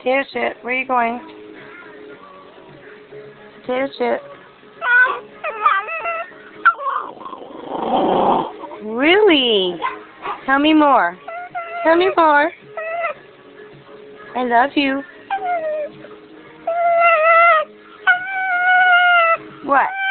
Potato chip, where are you going? Potato chip. Really? Tell me more. Tell me more. I love you. What?